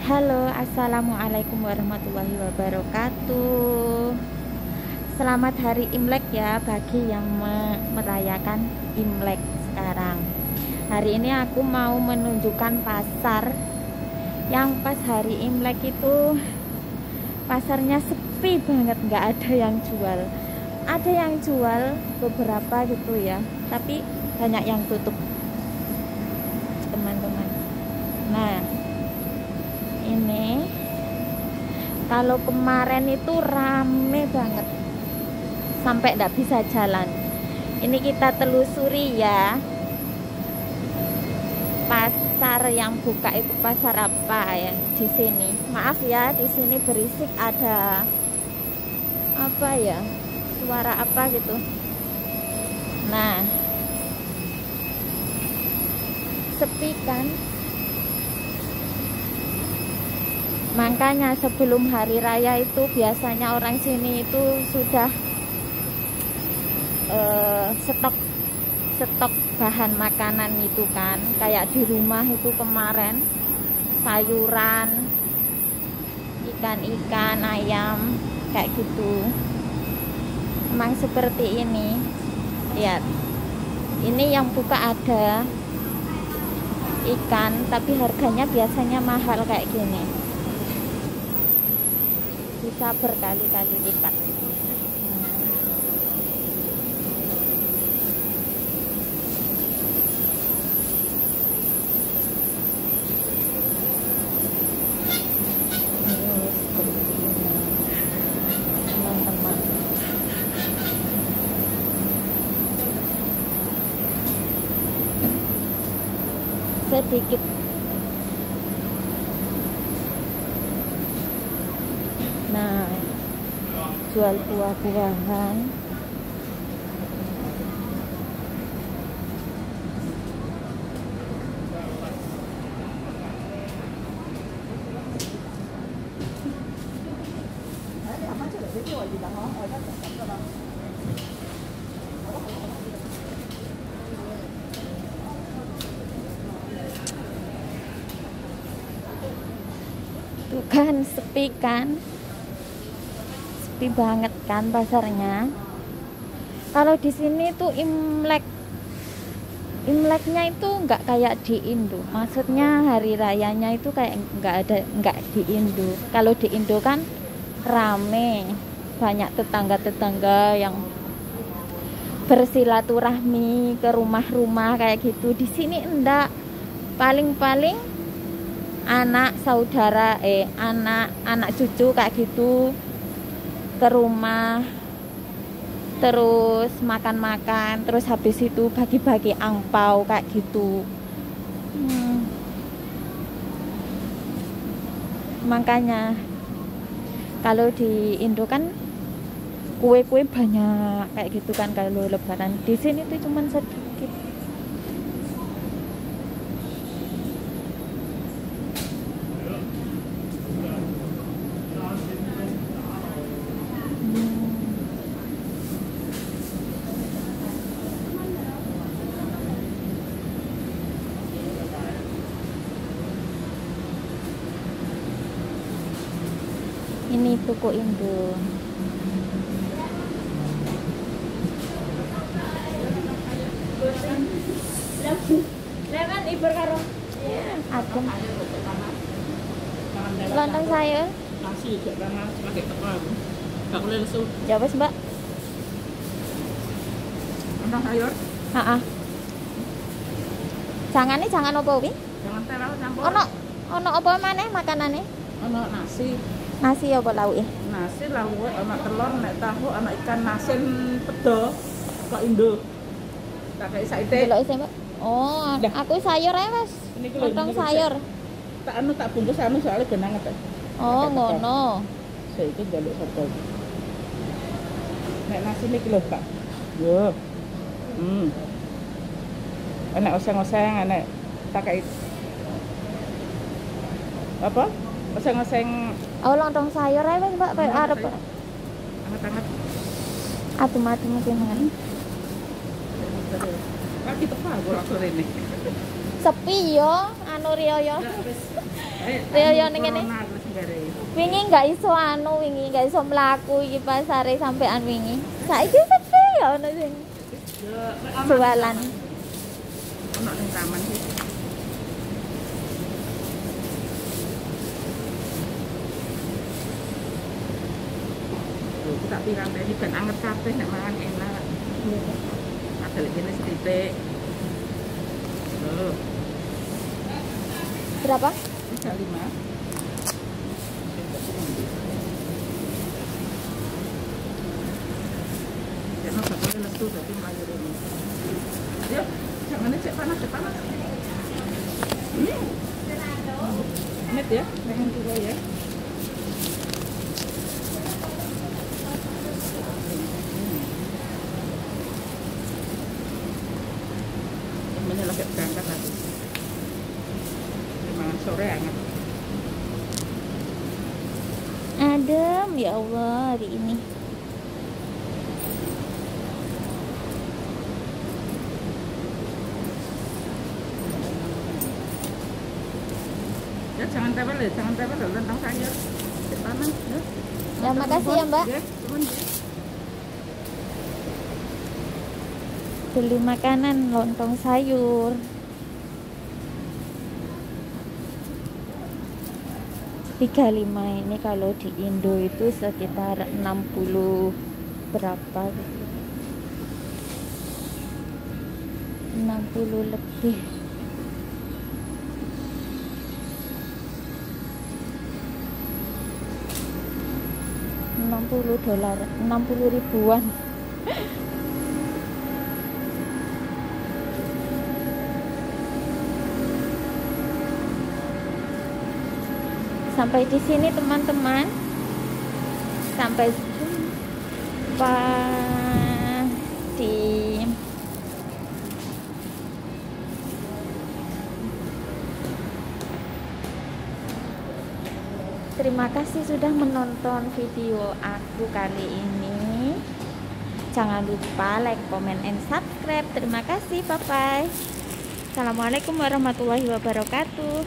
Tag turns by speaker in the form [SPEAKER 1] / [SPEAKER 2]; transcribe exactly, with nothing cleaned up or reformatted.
[SPEAKER 1] Halo, assalamualaikum warahmatullahi wabarakatuh. Selamat hari Imlek ya bagi yang me merayakan Imlek sekarang. Hari ini aku mau menunjukkan pasar yang pas hari Imlek itu pasarnya sepi banget, nggak ada yang jual. Ada yang jual beberapa gitu ya, tapi banyak yang tutup, teman-teman. Nah, ini kalau kemarin itu rame banget sampai tidak bisa jalan. Ini kita telusuri ya, pasar yang buka itu pasar apa ya di sini. Maaf ya, di sini berisik, ada apa ya, suara apa gitu. Nah, sepi kan. Makanya sebelum hari raya itu biasanya orang sini itu sudah uh, stok stok bahan makanan itu kan, kayak di rumah itu kemarin sayuran, ikan-ikan, ayam kayak gitu. Emang seperti ini. Lihat, ini yang buka ada ikan, tapi harganya biasanya mahal kayak gini, bisa berkali-kali lipat. Teman-teman, sedikit nah jual buah-buahan. Tuh kan, sepi kan, sepi banget kan pasarnya. Kalau di sini tuh Imlek, Imleknya itu nggak kayak di Indo. Maksudnya hari rayanya itu kayak nggak ada, nggak di Indo. Kalau di Indo kan rame, banyak tetangga-tetangga yang bersilaturahmi ke rumah-rumah kayak gitu. Di sini enggak, paling-paling anak saudara eh anak anak cucu kayak gitu ke rumah, terus makan-makan, terus habis itu bagi-bagi angpau kayak gitu. hmm. Makanya kalau di Indo kan kue-kue banyak kayak gitu kan kalau lebaran. Di sini tuh cuman sedikit. Ini toko Indo. Leman ibar karo adem. Lontong sayur.
[SPEAKER 2] Nasi juga kan pakai tepung. Enggak boleh lesu.
[SPEAKER 1] Ya wes, Mbak.
[SPEAKER 2] Lontong sayur.
[SPEAKER 1] Heeh. Jangane jangan opo kuwi?
[SPEAKER 2] Jangan terlalu campur.
[SPEAKER 1] Ono ono apa maneh makanane?
[SPEAKER 2] Ono nasi.
[SPEAKER 1] Nasi apa lauke?
[SPEAKER 2] Nasi lauk, ono telur, nek tahu, ono ikan asin pedo. Kok Indo. Tak kayak saite.
[SPEAKER 1] Delok sih, Mbak. Oh,
[SPEAKER 2] Dah.
[SPEAKER 1] aku sayur ae, Mas.
[SPEAKER 2] Ini kalau
[SPEAKER 1] Lontong sayur.
[SPEAKER 2] Tak anu tak bungkus anu soalnya genang ta.
[SPEAKER 1] Oh, ngono.
[SPEAKER 2] Saiki njaluk sapa. Nek nasi niki lho, Pak. Yo. Hmm. Enak oseng-oseng, enak tak kayak apa? Oseng-oseng.
[SPEAKER 1] Oh, lontong sayur ae wis, Mbak. Kayak arep
[SPEAKER 2] Hangat-hangat.
[SPEAKER 1] adem-adem mungkin mangan.
[SPEAKER 2] Lagi tepak aku sore ini.
[SPEAKER 1] Sepi yo, anu riyo yo. Yo yo ning ngene.
[SPEAKER 2] Corona terus bare.
[SPEAKER 1] Wingi nggak iso anu, wingi nggak iso mlaku iki pasare sampean wingi. Saiki sepi ya ono sing
[SPEAKER 2] Yo
[SPEAKER 1] jualan.
[SPEAKER 2] ono ning taman sih. Tuh, tak pirang tadi ben anget kabeh nek mangan enak. Ada lagi ini setitik. Tuh,
[SPEAKER 1] Berapa?
[SPEAKER 2] tiga puluh lima. Jangan sampai lesu tapi melayu ini. Ayo, jangan cek panas, cek panas. Hmm. Met ya, pengen juga ya. Temennya lagi berangkat lagi. Malam sore hangat.
[SPEAKER 1] Adem ya Allah hari ini.
[SPEAKER 2] Ya jangan tepel ya, jangan tepel ya, tentang sayur. Cek panas ya.
[SPEAKER 1] Ya makasih ya Mbak.
[SPEAKER 2] Ya, teman.
[SPEAKER 1] Beli makanan lontong sayur. tiga puluh lima ini kalau di Indo itu sekitar enam puluh berapa gitu. enam puluh lebih. enam puluh dolar, enam puluh ribuan. Sampai di sini teman-teman. Sampai jumpa di Terima kasih sudah menonton video aku kali ini. Jangan lupa like, comment, and subscribe. Terima kasih, bye bye. Assalamualaikum warahmatullahi wabarakatuh.